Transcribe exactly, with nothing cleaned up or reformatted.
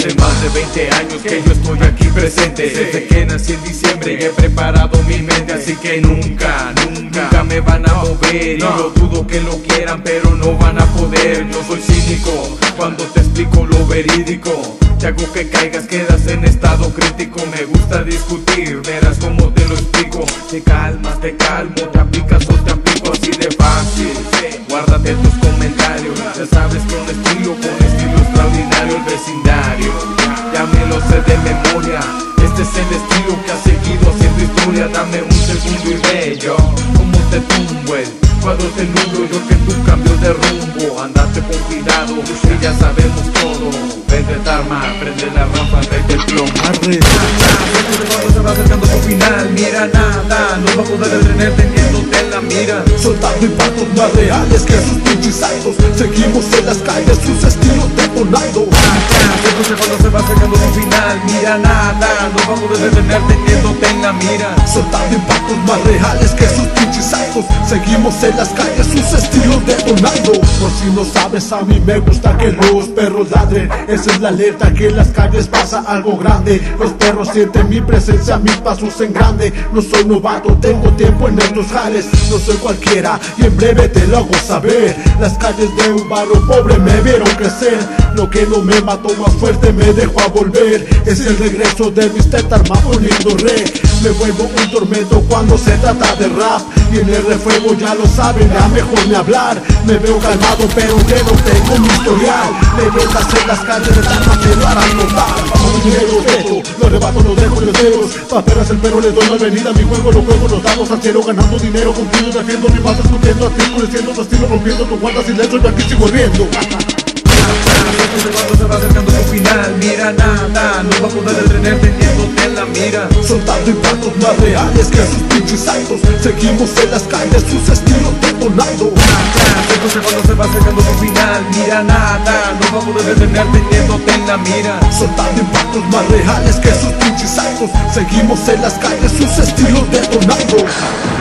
Hace más de veinte años que yo estoy aquí presente, desde que nací en diciembre y he preparado mi mente. Así que nunca, nunca, nunca me van a mover. Y yo dudo que lo quieran, pero no van a poder. Yo soy cínico cuando te explico lo verídico. Te hago que caigas, quedas en estado crítico. Me gusta discutir, verás cómo te lo explico. Te calmas, te calmo, te aplicas o te aplico así de fácil. Guárdate tus comentarios, ya sabes que un estilo con estilo extraordinario. El vecindario, ya me lo sé de memoria. Este es el estilo que ha seguido haciendo historia. Dame un segundo y ve yo cómo te tumbo el cuadro te nublo. Yo que tú cambio de rumbo, andate con cuidado, que ya sabemos todo. Vende el arma, prende la rampa, vende el plomo. Arre, cuando se va acercando su final, mira nada, no va a poder detener teniéndote en la mira. Soltando impactos más reales que sus pinches idols. Seguimos en las calles, sus estilos detonando. Entonces cuando se va acercando su final, mira nada, no va a poder detener teniéndote en la mira. Soltando impactos más reales que sus pinches idols. Seguimos en las calles, sus estilos detonando. Por si no sabes, a mí me gusta que los perros ladren. Esa es la alerta, que en las calles pasa algo grande. Los perros sienten mi presencia, mis pasos en grande. No soy novato, tengo tiempo en estos jales. No soy cualquiera y en breve te lo hago saber. Las calles de un barrio pobre me vieron crecer. Lo que no me mató más fuerte me dejó a volver. Es el regreso de mister Tarma poniendo rec. Me vuelvo un tormento cuando se trata de rap. Y en el refuego ya lo saben, ya mejor ni hablar. Me veo calmado pero que no tengo un historial. Leyendas en las calles de Tarma me lo harán notar. Como dinero techo, lo arrebato, lo dejo en los dedos. Paperas el perro, le doy la venida. Mi juego lo juego, los damos al cielo. Ganando dinero, cumplido, defiendo mi paso, discutiendo, articuleciendo tu estilo, rompiendo tu guarda silencio. Y aquí sigo riendo. Cuando se va acercando su final, mira nada, no va a poder detener teniéndote en la mira. Soltando impactos más reales que sus pinches idols. Seguimos en las calles, sus estilos detonando. Entonces cuando se va acercando su final, mira nada, no va a poder detener teniéndote en la mira. Soltando impactos más reales que sus pinches idols. Seguimos en las calles, sus estilos detonando.